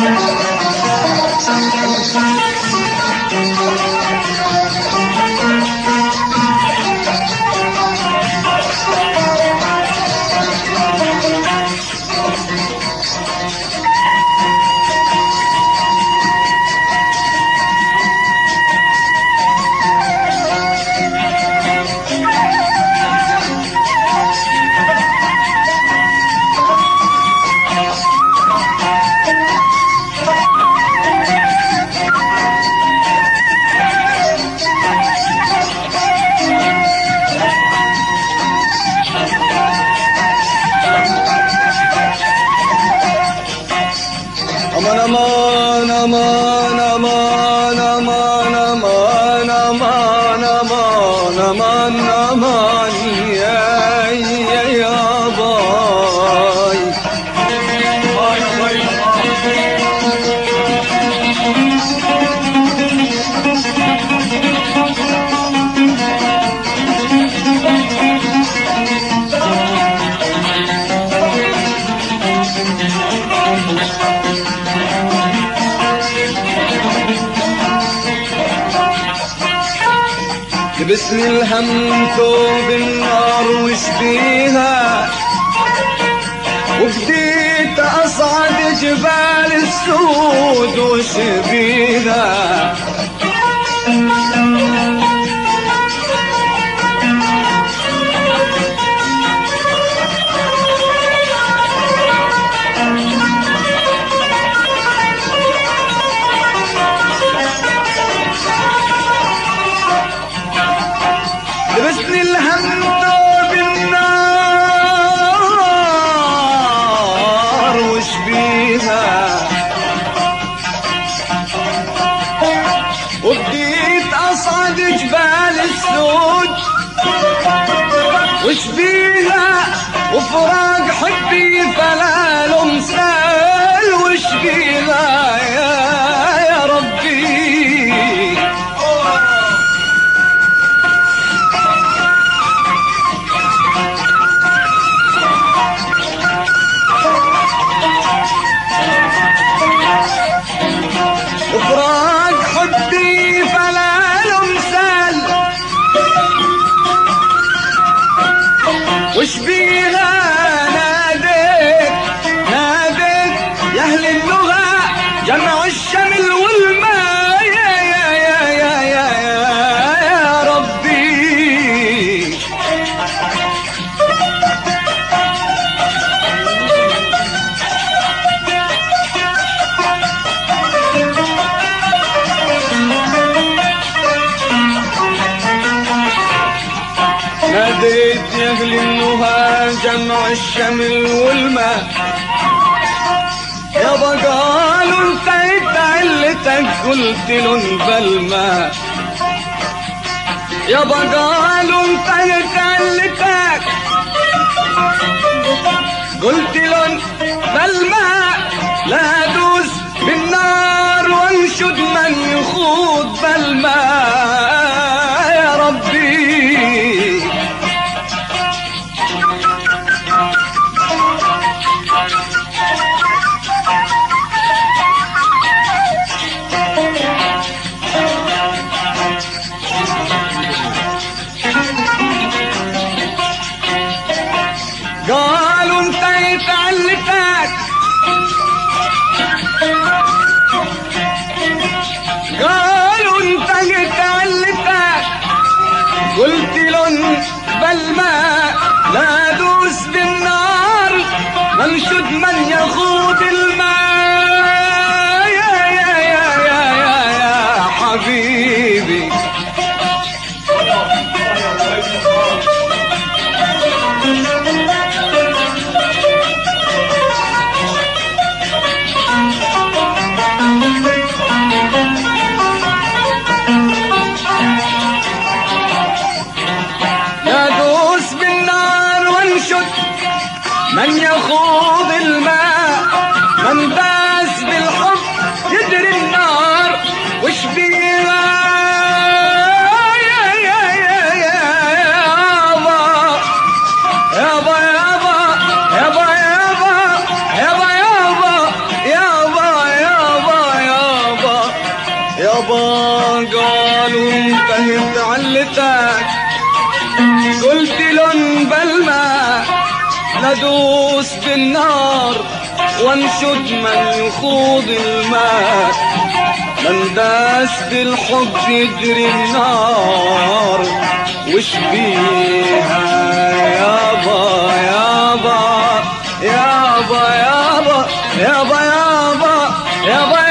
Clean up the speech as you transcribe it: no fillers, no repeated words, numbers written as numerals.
لبسني الهم ثوب النار وشبيها، وبديت أصعد جبال السود وشبيها. لبسني الهم ثوب النار وشبيها، وبديت أصعد جبال السود وشبيها، وفراق حبي فلا لمسال وشبيها. يا ربي وفراق حبي فلا لمسال وشبيها. ناديت ناديت يا اهل اللغة جمع الشمل والماء. يا ربي ناديت يا اهل النهى جمع الشمل والماء. يابا قالوا انتهت علتك قلت لن بالماء. يابا قالوا انتهت علتك قلت لن بالماء. لا ادوس بالنار وانشد من يخوض بالماء. يا ربي قالوا انتهت علتك قالوا انتهت علتك قلت لن بالماء. لا ادوس بالنار وانشد من يخوض الماء. يا حبيبي من يخوض الماء. من باس بالحب يدري النار وشبيها. يابا يابا يابا يابا يابا يابا يابا يابا قالوا انتهت علتك، قلت لهم بالماء ندوس بالنار وانشد من يخوض الماء، من داس بالحب يجري النار وش بيها يابا يابا يابا يابا يابا يابا يابا